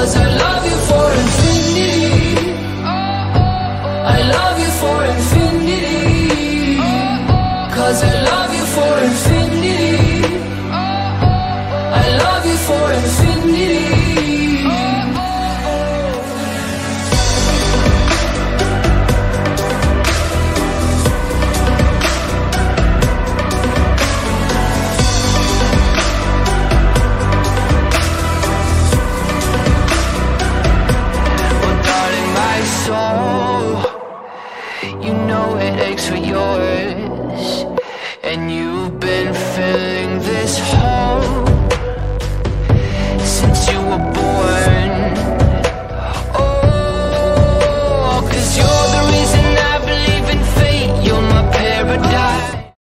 'Cause I love you for infinity. I love you for infinity. 'Cause I love you for infinity. I love you for infinity. You know it aches for yours, and you've been filling this hole.